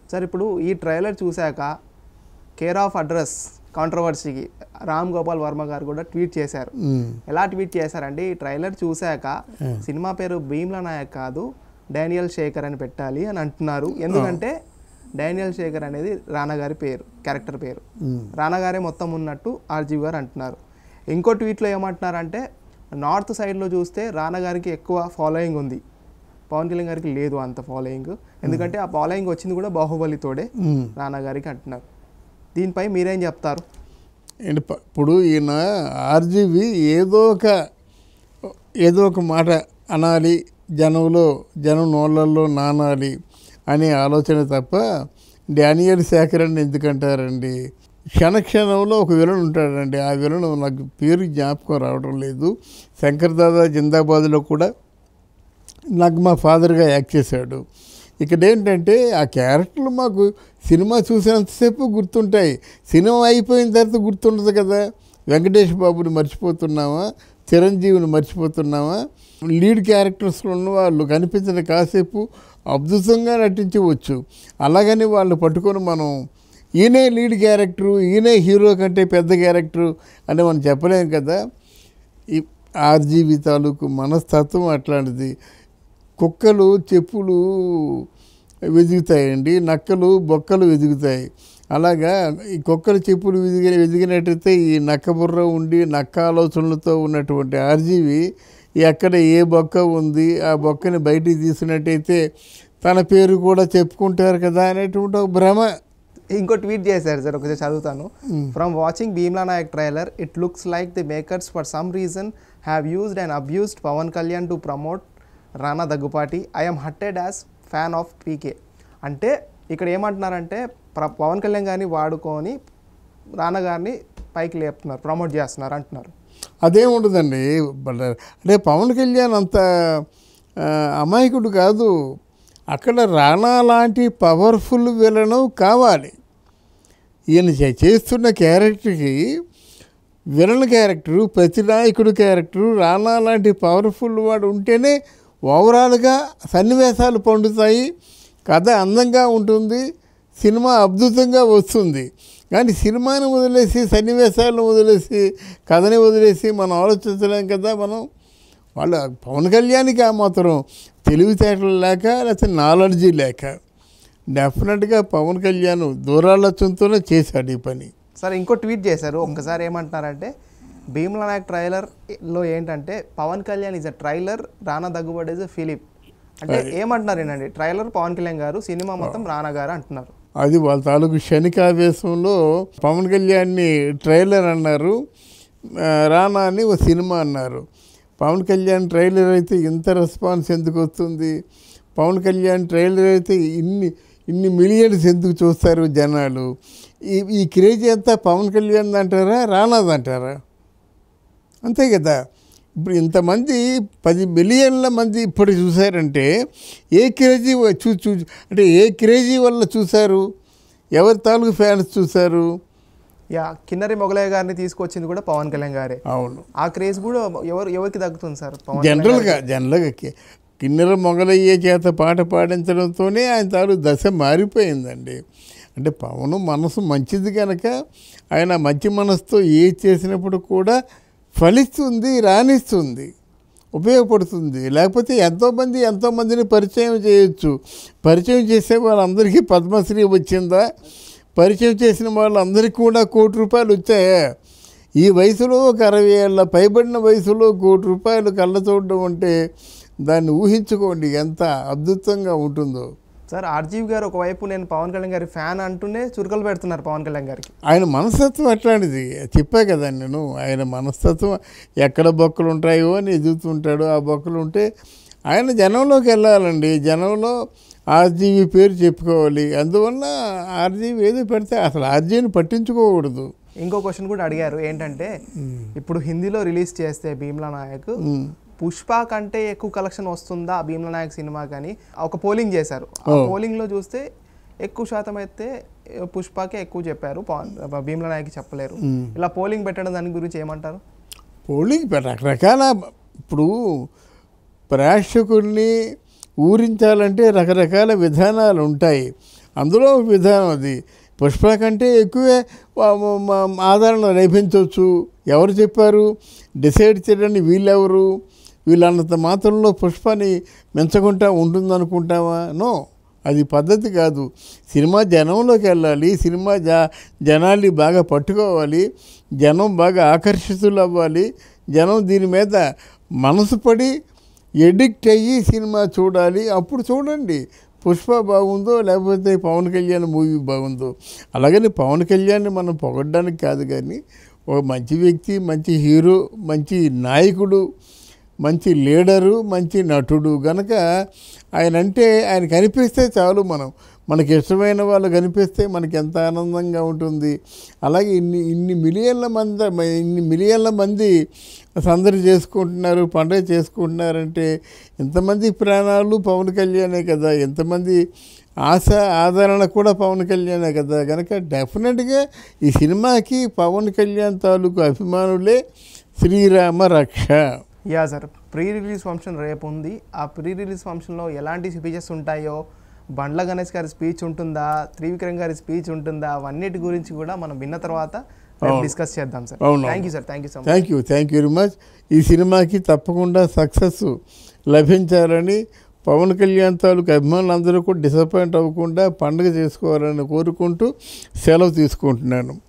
Sir ఇప్పుడు ఈ trailer చూశాక కేర్ ఆఫ్ అడ్రస్ కాంట్రవర్సీకి రామ్ గోపాల్ వర్మ గారు కూడా ట్వీట్ చేశారు. ఎలా ట్వీట్ చేశారంటే ఈ ట్రైలర్ చూశాక సినిమా పేరు భీమ్లా నాయక్ కాదు డానియల్ శేఖర్ అని పెట్టాలి అని అంటున్నారు. ఎందుకంటే డానియల్ శేఖర్ అనేది రానా గారి పేరు, క్యారెక్టర్ పేరు. రానా గారే మొత్తం ఉన్నట్టు RGV గారు అంటున్నారు. ఇంకో ట్వీట్లో ఏమంటున్నారంటే నార్త్ సైడ్లో చూస్తే రానా గారికి ఎక్కువ ఫాలోయింగ్ ఉంది, పవన్ కళ్యాణ్ గారికి లేదు అంత ఫాలోయింగ్. ఎందుకంటే ఆ ఫాలోయింగ్ వచ్చింది కూడా బాహుబలితోడే రానా గారికి అంటున్నారు. దీనిపై మీరేం చెప్తారు? ఇప్పుడు ఈయన RGV ఏదో ఒక మాట అనాలి, జనం నోళ్ళల్లో నానాలి అనే ఆలోచన తప్ప డానియల్ శేఖర్ అని ఎందుకంటారండి? క్షణంలో ఒక విలన్ ఉంటాడండి. ఆ విలన్ నాకు పేరు జ్ఞాపకం రావడం లేదు. శంకర్ దాదా జిందాబాద్లో కూడా నాకు మా ఫాదర్గా యాక్ట్ చేశాడు. ఇక్కడ ఏంటంటే ఆ క్యారెక్టర్లు మాకు సినిమా చూసినంతసేపు గుర్తుంటాయి, సినిమా అయిపోయిన తర్వాత గుర్తుండదు కదా. వెంకటేష్ బాబుని మర్చిపోతున్నామా, చిరంజీవిని మర్చిపోతున్నామా? లీడ్ క్యారెక్టర్స్లో ఉన్న వాళ్ళు కనిపించిన కాసేపు అద్భుతంగా నటించవచ్చు. అలాగని వాళ్ళు పట్టుకొని మనం ఈయనే లీడ్ క్యారెక్టరు, ఈయనే హీరో కంటే పెద్ద క్యారెక్టరు అని మనం చెప్పలేము కదా. ఈ RGV తాలూకు మనస్తత్వం అట్లాంటిది. కుక్కలు చెప్పులు వెతుకుతాయండి, నక్కలు బొక్కలు వెతుకుతాయి. అలాగా ఈ కుక్కలు చెప్పులు వెతికినట్టయితే ఈ నక్క బుర్ర ఉండి నక్క ఆలోచనలతో ఉన్నటువంటి RGV ఎక్కడ ఏ బొక్క ఉంది ఆ బొక్కని బయటికి తీసినట్టయితే తన పేరు కూడా చెప్పుకుంటారు కదా అనేటువంటి ఒక భ్రమ. ఇంకో ట్వీట్ చేశారు సార్, ఒకసారి చదువుతాను. From watching Bheemla Nayak trailer it looks like the makers for some reason have used and abused Pawan Kalyan to promote Rana Daggubati. I'm hurted as fan of PK. అంటే ఇక్కడ ఏమంటున్నారంటే పవన్ కళ్యాణ్ గారిని వాడుకొని రానా గారిని పైకి లేపుతున్నారు, ప్రమోట్ చేస్తున్నారు అంటున్నారు. అదేముండదండి. అంటే పవన్ కళ్యాణ్ అంత అమాయకుడు కాదు. అక్కడ రానా లాంటి పవర్ఫుల్ విలను కావాలి. ఈయన చేస్తున్న క్యారెక్టర్కి విలన్ క్యారెక్టరు, ప్రతినాయకుడు క్యారెక్టరు రానా లాంటి పవర్ఫుల్ వాడు ఉంటేనే ఓవరాల్గా సన్నివేశాలు పండుతాయి, కథ అందంగా ఉంటుంది, సినిమా అద్భుతంగా వస్తుంది. కానీ సినిమాని వదిలేసి, సన్నివేశాలను వదిలేసి, కథని వదిలేసి మనం ఆలోచించలేం కదా. వాళ్ళ పవన్ కళ్యాణ్కి ఆ మాత్రం తెలివితేటలు లేక, లేకపోతే నాలెడ్జీ లేక. డెఫినెట్గా పవన్ కళ్యాణ్ దూరాలోచనతోనే చేశాడు ఈ పని. సరే, ఇంకో ట్వీట్ చేశారు. ఒక్కసారి ఏమంటున్నారంటే భీమ్లా నాయక్ ట్రైలర్లో ఏంటంటే Pawan Kalyan is a trailer, Rana Daggubati is a film. అంటే ఏమంటున్నారు ఏంటండి, ట్రైలర్ పవన్ కళ్యాణ్ గారు, సినిమా మొత్తం రానా గారు అంటున్నారు. అది వాళ్ళ తాలూకు క్షణికావేశంలో పవన్ కళ్యాణ్ని ట్రైలర్ అన్నారు, రానాని ఒక సినిమా అన్నారు. పవన్ కళ్యాణ్ ట్రైలర్ అయితే ఇంత రెస్పాన్స్ ఎందుకు వస్తుంది? పవన్ కళ్యాణ్ ట్రైలర్ అయితే ఇన్ని మిలియన్స్ ఎందుకు చూస్తారు జనాలు? ఈ క్రేజ్ అంతా పవన్ కళ్యాణ్ అంటారా, రానాది అంటారా? అంతే కదా. ఇప్పుడు ఇంతమంది 10 మిలియన్ల మంది ఇప్పుడు చూశారంటే ఏ క్రేజీ అంటే ఏ క్రేజీ వల్ల చూశారు? ఎవరి తాలూకు ఫ్యాన్స్ చూశారు? కిన్నరి మొగలయ్య గారిని తీసుకొచ్చింది కూడా పవన్ కళ్యాణ్ గారే. అవును. ఆ క్రేజ్ కూడా ఎవరికి దక్కుతుంది సార్? జనరల్గా కిన్నెర మొగలయ్యే చేత పాట పాడించడంతోనే ఆయన తాలూకు దశ మారిపోయిందండి. అంటే పవన్ మనసు మంచిది కనుక ఆయన మంచి మనసుతో ఏది చేసినప్పుడు కూడా ఫలిస్తుంది, రాణిస్తుంది, ఉపయోగపడుతుంది. లేకపోతే ఎంతోమందిని పరిచయం చేయొచ్చు. పరిచయం చేసే వాళ్ళందరికీ పద్మశ్రీ వచ్చిందా? పరిచయం చేసిన వాళ్ళందరికీ కూడా ₹1,00,00,000 వచ్చాయా? ఈ వయసులో ఒక 60 ఏళ్ళ పైబడిన వయసులో ₹1,00,00,000 కళ్ళ చూడడం అంటే దాన్ని ఊహించుకోండి ఎంత అద్భుతంగా ఉంటుందో. సార్, RGV గారు ఒకవైపు నేను పవన్ కళ్యాణ్ గారి ఫ్యాన్ అంటూనే చురుకలు పెడుతున్నారు పవన్ కళ్యాణ్ గారికి. ఆయన మనస్తత్వం అట్లాంటిది, చెప్పా కదా నేను. ఆయన మనస్తత్వం ఎక్కడ బొక్కలు ఉంటాయో అని ఎదుగుతుంటాడు. ఆ బొక్కలు ఉంటే ఆయన జనంలోకి వెళ్ళాలండి. జనంలో RGV పేరు చెప్పుకోవాలి. అందువల్ల RGV ఏదో పెడితే అసలు RGVని పట్టించుకోకూడదు. ఇంకో క్వశ్చన్ కూడా అడిగారు, ఏంటంటే ఇప్పుడు హిందీలో రిలీజ్ చేస్తే భీమ్లా నాయక్ పుష్ప కంటే ఎక్కువ కలెక్షన్ వస్తుందా భీమ్లా నాయక్ సినిమా కానీ ఒక పోలింగ్ చేశారు. ఆ పోలింగ్లో చూస్తే ఎక్కువ శాతం అయితే పుష్పకే ఎక్కువ చెప్పారు, భీమ్లా నాయక్ చెప్పలేరు. ఇలా పోలింగ్ పెట్టడం దాని గురించి ఏమంటారు? పోలింగ్ రకరకాల, ఇప్పుడు ప్రేక్షకుల్ని ఊరించాలంటే రకరకాల విధానాలు ఉంటాయి. అందులో ఒక విధానం అది. పుష్ప కంటే ఎక్కువే ఆదరణ లభించవచ్చు. ఎవరు చెప్పారు? డిసైడ్ చేయడానికి వీళ్ళెవరు? వీళ్ళన్నంత మాత్రంలో పుష్పని మెంచకుండా ఉంటుందనుకుంటావా? నో, అది పద్ధతి కాదు. సినిమా జనంలోకి వెళ్ళాలి, సినిమా జనాన్ని బాగా పట్టుకోవాలి, జనం బాగా ఆకర్షితులు అవ్వాలి, జనం దీని మీద మనసు పడి ఎడిక్ట్ అయ్యి సినిమా చూడాలి. అప్పుడు చూడండి పుష్ప బాగుందో లేకపోతే పవన్ కళ్యాణ్ మూవీ బాగుందో. అలాగని పవన్ కళ్యాణ్ని మనం పొగడ్డానికి కాదు, కానీ ఒక మంచి వ్యక్తి, మంచి హీరో, మంచి నాయకుడు, మంచి లీడరు, మంచి నటుడు గనక ఆయన కనిపిస్తే చాలు. మనకి ఇష్టమైన వాళ్ళు కనిపిస్తే మనకి ఎంత ఆనందంగా ఉంటుంది. అలాగే ఇన్ని మిలియన్ల మంది సందడి చేసుకుంటున్నారు, పండుగ చేసుకుంటున్నారంటే ఎంతమంది ప్రాణాలు పవన్ కళ్యాణే కదా, ఎంతమంది ఆదరణ కూడా పవన్ కళ్యాణే కదా. కనుక డెఫినెట్గా ఈ సినిమాకి పవన్ కళ్యాణ్ తాలూకు అభిమానులే శ్రీరామ రక్ష. Yeah sir, pre release function రేపు ఉంది. ఆ ప్రీ రిలీజ్ ఫంక్షన్లో ఎలాంటి స్పీచెస్ ఉంటాయో, బండ్ల గణేష్ గారి స్పీచ్ ఉంటుందా, త్రివిక్రమ్ గారి స్పీచ్ ఉంటుందా, అవన్నిటి గురించి కూడా మనం విన్న తర్వాత డిస్కస్ చేద్దాం sir. Thank you sir, thank you so much. Thank you very much. ఈ సినిమాకి తప్పకుండా సక్సెస్ లభించాలని, పవన్ కళ్యాణ్ తాలూకు అభిమానులందరూ కూడా డిసప్పాయింట్ అవ్వకుండా పండుగ చేసుకోవాలని కోరుకుంటూ సెలవు తీసుకుంటున్నాను.